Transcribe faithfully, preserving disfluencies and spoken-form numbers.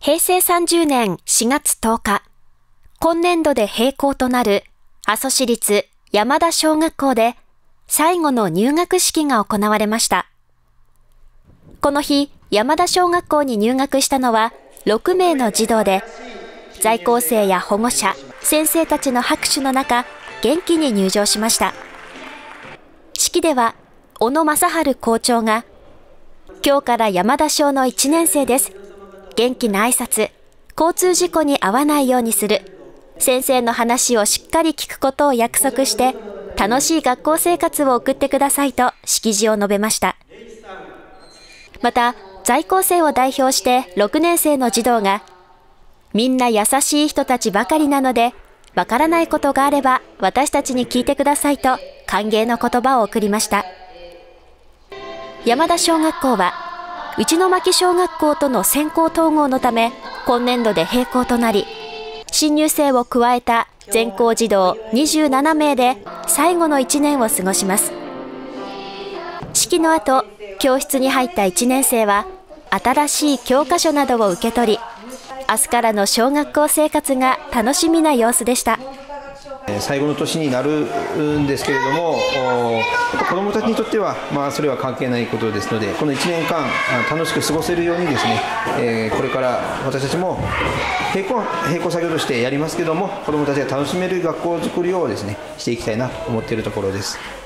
へいせいさんじゅうねんしがつとおか、今年度で閉校となる阿蘇市立山田小学校で最後の入学式が行われました。この日、山田小学校に入学したのはろくめいの児童で、在校生や保護者、先生たちの拍手の中、元気に入場しました。式では、小野正治校長が、今日から山田小のいちねんせいです。元気な挨拶、交通事故に遭わないようにする、先生の話をしっかり聞くことを約束して、楽しい学校生活を送ってくださいと式辞を述べました。また、在校生を代表してろくねんせいの児童が、みんな優しい人たちばかりなので、わからないことがあれば私たちに聞いてくださいと歓迎の言葉を送りました。山田小学校は、内巻小学校との先行統合のため、今年度で閉校となり、新入生を加えた全校児童にじゅうななめいで最後のいちねんを過ごします。式の後、教室に入ったいちねんせいは、新しい教科書などを受け取り、明日からの小学校生活が楽しみな様子でした。 最後の年になるんですけれども、子どもたちにとっては、まあ、それは関係ないことですので、このいちねんかん楽しく過ごせるようにですね、えー、これから私たちも並行、並行作業としてやりますけれども、子どもたちが楽しめる学校づくりをですね、していきたいなと思っているところです。